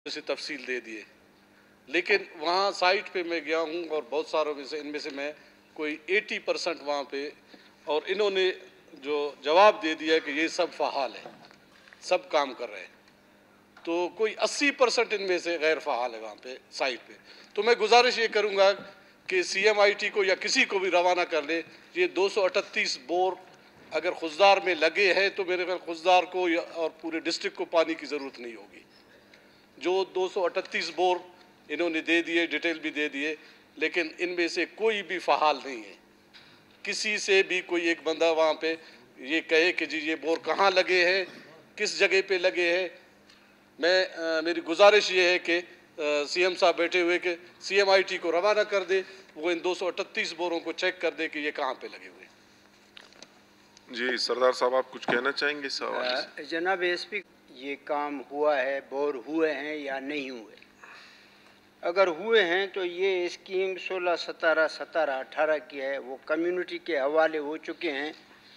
से तफसील दे दिए, लेकिन वहाँ साइट पे मैं गया हूँ और बहुत सारों में से इनमें से मैं कोई 80% वहाँ पे, और इन्होंने जो जवाब दे दिया कि ये सब फ़ाल है, सब काम कर रहे हैं, तो कोई 80% इनमें से गैर फ़ाल है वहाँ पे साइट पे। तो मैं गुजारिश ये करूँगा कि CMIT को या किसी को भी रवाना कर ले। ये 238 बोर अगर खुजदार में लगे हैं तो मेरे ख्याल खुजदार को और पूरे डिस्ट्रिक्ट को पानी की ज़रूरत नहीं होगी। जो 238 बोर इन्होंने दे दिए, डिटेल भी दे दिए, लेकिन इनमें से कोई भी फ़ाल नहीं है। किसी से भी कोई एक बंदा वहाँ पे ये कहे कि जी ये बोर कहाँ लगे हैं, किस जगह पे लगे हैं। मेरी गुजारिश ये है कि CM साहब बैठे हुए कि CMIT को रवाना कर दे, वो इन 238 बोरों को चेक कर दे कि ये कहाँ पे लगे हुए हैं। जी सरदार साहब, आप कुछ कहना चाहेंगे इस हवाले से? जनाब SP, ये काम हुआ है, बोर हुए हैं या नहीं हुए? अगर हुए हैं तो ये स्कीम 16, 17, 17, 18 की है, वो कम्युनिटी के हवाले हो चुके हैं।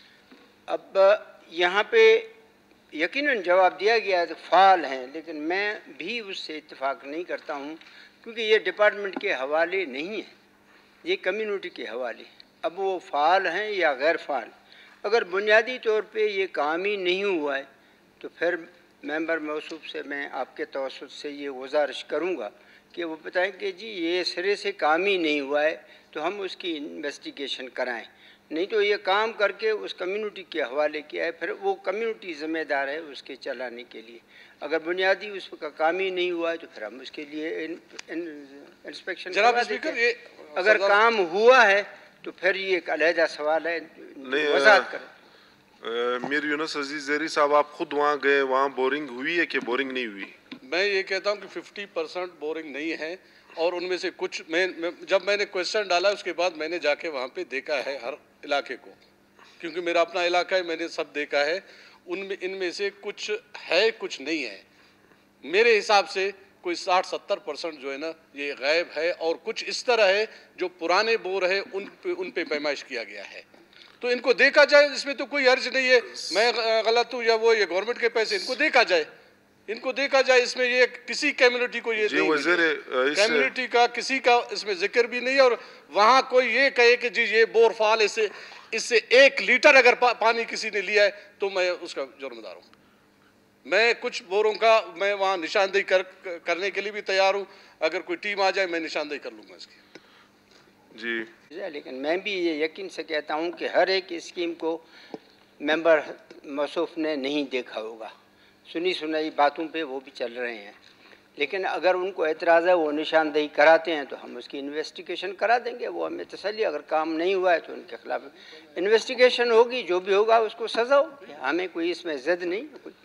अब यहाँ पे यकीनन जवाब दिया गया है तो फ़ाल हैं, लेकिन मैं भी उससे इत्तेफाक नहीं करता हूँ, क्योंकि ये डिपार्टमेंट के हवाले नहीं है, ये कम्युनिटी के हवाले। अब वो फ़ाल हैं या गैर फ़ाल, अगर बुनियादी तौर पे ये काम ही नहीं हुआ है तो फिर मेंबर मौसूफ से मैं आपके तवस्सुत से ये गुजारिश करूँगा कि वो बताएं कि जी ये सिरे से काम ही नहीं हुआ है तो हम उसकी इन्वेस्टिगेशन कराएं। नहीं तो ये काम करके उस कम्युनिटी के हवाले किया है, फिर वो कम्युनिटी ज़िम्मेदार है उसके चलाने के लिए। अगर बुनियादी उसका काम ही नहीं हुआ है तो फिर हम उसके लिए इंस्पेक्शन करा देते हैं। अगर काम हुआ है तो फिर ये एक अलहदा सवाल है, वज़ाहत करें। मीर यूनुस अजीज ज़ेरी साहब, आप खुद वहाँ गए, वहाँ बोरिंग हुई है कि बोरिंग नहीं हुई? मैं ये कहता हूँ कि 50% बोरिंग नहीं है, और उनमें से कुछ जब मैंने क्वेश्चन डाला उसके बाद मैंने जाके वहाँ पे देखा है हर इलाके को, क्योंकि मेरा अपना इलाका है, मैंने सब देखा है। इनमें से कुछ है, कुछ नहीं है। मेरे हिसाब से कोई 60-70% जो है ना ये गायब है, और कुछ इस तरह है जो पुराने बोर है उन पे पैमाइश किया गया है। तो इनको देखा जाए, इसमें तो कोई हर्ज नहीं है। मैं गलत हूँ या वो, ये गवर्नमेंट के पैसे, इनको देखा जाए, इनको देखा जाए। इसमें ये किसी कम्युनिटी को ये नहीं, कम्युनिटी का किसी का इसमें जिक्र भी नहीं है। और वहाँ कोई ये कहे कि जी ये बोर फाल, इससे 1 लीटर अगर पानी किसी ने लिया है तो मैं उसका जुर्मदार हूँ। मैं कुछ बोरों का मैं वहाँ निशानदेही करने के लिए भी तैयार हूँ। अगर कोई टीम आ जाए मैं निशानदेही कर लूँगा इसकी। जी, लेकिन मैं भी ये यकीन से कहता हूँ कि हर एक स्कीम को मेंबर मौसूफ ने नहीं देखा होगा, सुनी सुनाई बातों पे वो भी चल रहे हैं। लेकिन अगर उनको एतराज़ है, वो निशानदेही कराते हैं तो हम उसकी इन्वेस्टिगेशन करा देंगे। वो हमें तसल्ली, अगर काम नहीं हुआ है तो उनके खिलाफ इन्वेस्टिगेशन होगी, जो भी होगा उसको सज़ा होगी। हमें कोई इसमें ज़िद नहीं।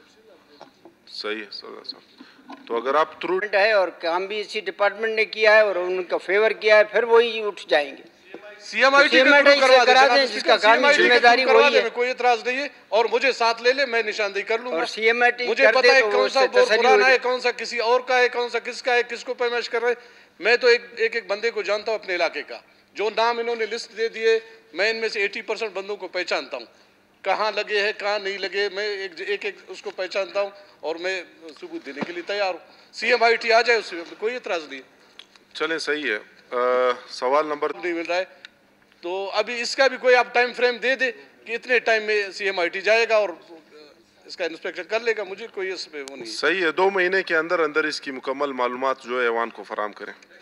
सही है सरदार साहब। तो अगर आप त्रुटि है और काम भी इसी डिपार्टमेंट ने किया है और उनका फेवर किया है, फिर वही उठ जाएंगे। CMIT करा दें, जिसका काम जिम्मेदारी वही है। कोई एतराज नहीं है, और मुझे साथ ले ले, मैं निशानदेही कर लूंगा। और CMIT मुझे पता है कौन सा बोर पुराना है, कौन सा किसी और का है, कौन सा किसका है, किसको पैमाइश कर रहे हैं। मैं तो एक बंदे को जानता हूँ अपने इलाके का, जो नाम इन्होंने लिस्ट दे दिए। मैं इनमें से 80% बंदों को पहचानता हूँ, कहाँ लगे हैं कहाँ नहीं लगे। मैं एक उसको पहचानता हूँ और मैं सबूत देने के लिए तैयार हूँ। CMIT आ जाए, उससे कोई एतराज नहीं। चलें, सही है। सवाल नंबर नहीं मिल रहा है तो अभी इसका भी कोई आप टाइम फ्रेम दे दे कि इतने टाइम में CMIT जाएगा और इसका इंस्पेक्शन कर लेगा। मुझे कोई इसमें वो नहीं। सही है, 2 महीने के अंदर अंदर इसकी मुकम्मल मालूमात जो है ऐवान को फराहम करें।